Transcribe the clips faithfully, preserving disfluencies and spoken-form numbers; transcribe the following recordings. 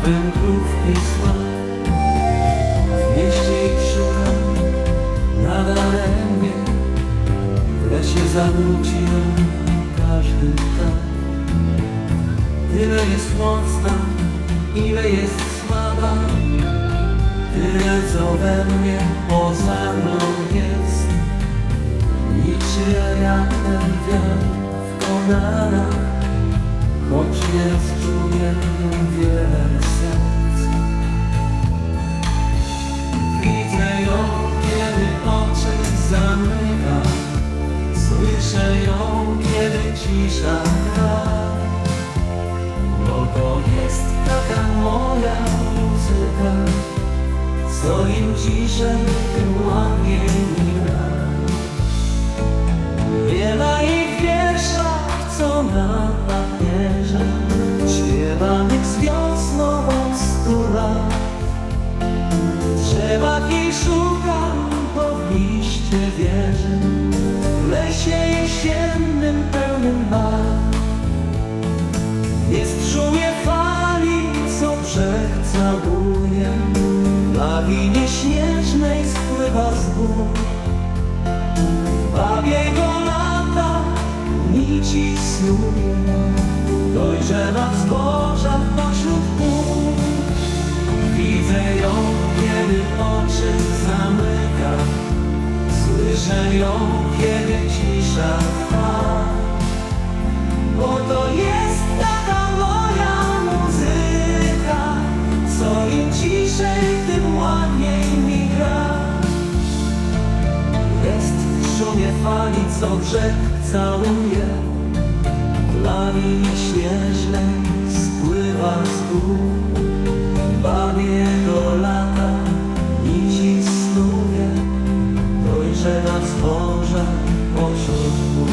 wędrówki sła. W mieście ich szukam nadaremnie, w lesie zawróci ją każdy ptak. Tyle jest mocna, ile jest słaba, tyle co we mnie poza mną jest. Niczy jak ten wiatr w konarach, choć nie rozczuje wiele serc. Widzę ją, kiedy oczy zamyka, słyszę ją, kiedy cisza trwa. Bo to jest taka moja muzyka, co im ciszej, tym ładniej mi gra. Wiele ich wierszach, co na papierze, śpiewanych z wiosną od stu lat. Drzewach jej szukam, bo w liście wierzę, w lesie jesiennym pełnym barw. Jest w szumie fali, co brzeg całuje, na linie śnieżnej spływa z gór. Bawię go lata, nici snuje, dojrzewa zboża pośród pól. Widzę ją, kiedy oczy zamyka, słyszę ją, kiedy cisza trwa. Bo to jest taka moja muzyka, co im ciszej, tym ładniej mi gra. Jest w szumie fali, co brzeg całuje, na linie śnieżnej spływa z gór. Bawię go lata, nici snuje, dojrzewa zboża pośród pól.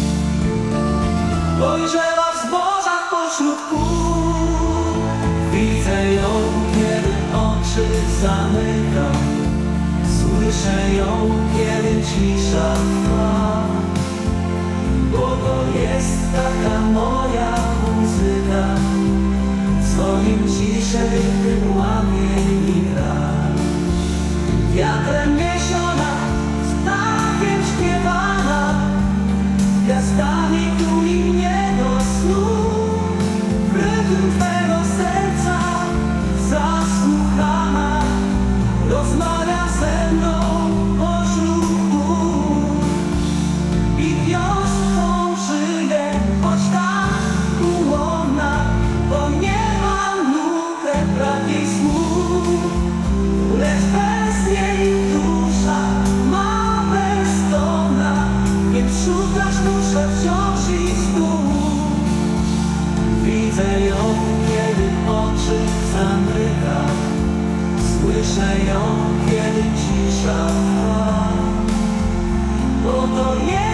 Dojrzewa w zbożach pośród pól. Widzę ją, kiedy oczy zamyka, słyszę ją, kiedy cisza trwa. Bo to jest taka moja muzyka, co im ciszej, tym ładniej mi gra. Wiatrem niesiona, z ptakiem śpiewana, gwiazdami tuli mnie do snu. W rytm twego serca zasłuchana, rozmawia ze mną pośród pól. I wiosną żyje, choć tak ułomna, bo nie ma nutek brak jej słów. Lecz bez jej dusza ma bezdomna, więc szukasz duszę wciąż i znów. Widzę ją, kiedy oczy zamyka, słyszę ją, kiedy cisza trwa. Bo to jest